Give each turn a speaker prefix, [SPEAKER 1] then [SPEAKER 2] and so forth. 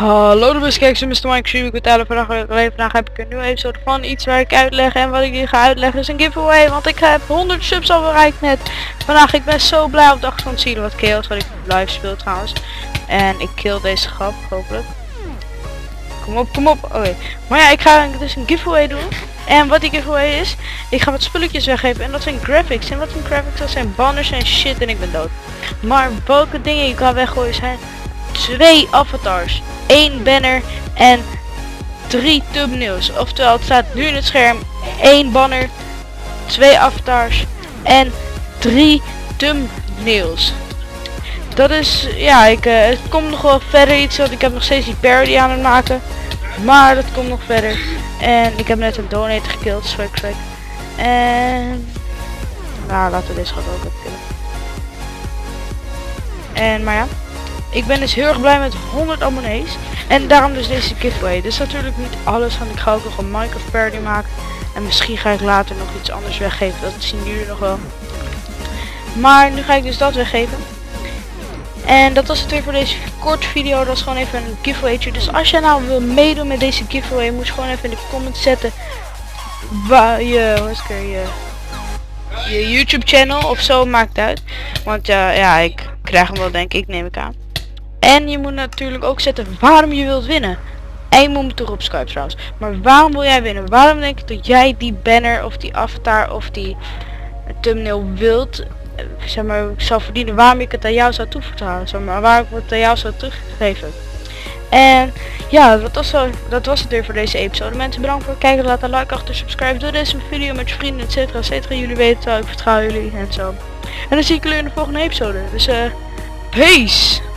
[SPEAKER 1] Hallo de beste kijkers, Mr. Mike, ik ben Tyler. Vandaag heb ik een nieuwe episode van iets waar ik uitleg. En wat ik hier ga uitleggen is een giveaway, want ik heb 100 subs al bereikt net. Vandaag, ik ben zo blij op de achtergrond zien wat Chaos, wat ik live speel trouwens. En ik kill deze grap, hopelijk. Kom op, oké. Maar ja, ik ga dus een giveaway doen. En wat die giveaway is, ik ga wat spulletjes weggeven. En dat zijn graphics. En wat zijn graphics? Dat zijn banners en shit en ik ben dood. Maar welke dingen je kan weggooien zijn 2 avatars, 1 banner en 3 thumbnails. Oftewel, het staat nu in het scherm 1 banner, 2 avatars en 3 thumbnails. Dat is, ja, het komt nog wel verder iets, want ik heb nog steeds die parody aan het maken. Maar dat komt nog verder. En ik heb net een donator gekild, swag. En nou, laten we deze gewoon ook even killen. En maar ja, ik ben dus heel erg blij met 100 abonnees. En daarom dus deze giveaway. Dus natuurlijk niet alles, want ik ga ook nog een Minecraft parody maken. En misschien ga ik later nog iets anders weggeven. Dat zien jullie nog wel. Maar nu ga ik dus dat weggeven. En dat was het weer voor deze korte video. Dat was gewoon even een giveawaytje. Dus als jij nou wil meedoen met deze giveaway, moet je gewoon even in de comments zetten waar je YouTube channel of zo, maakt uit. Want ja, ik krijg hem wel, denk ik, neem ik aan. En je moet natuurlijk ook zetten waarom je wilt winnen. En je moet me toch opscriben trouwens. Maar waarom wil jij winnen? Waarom denk je dat jij die banner of die avatar of die thumbnail wilt, zeg maar, zou verdienen? Waarom ik het aan jou zou toevertrouwen? Zeg maar, waar ik het aan jou zou teruggeven. En ja, dat was het weer voor deze episode. Mensen, bedankt voor het kijken. Laat een like achter, subscribe. Doe deze video met je vrienden, etcetera. Jullie weten wel, ik vertrouw jullie en zo. En dan zie ik jullie in de volgende episode. Dus peace!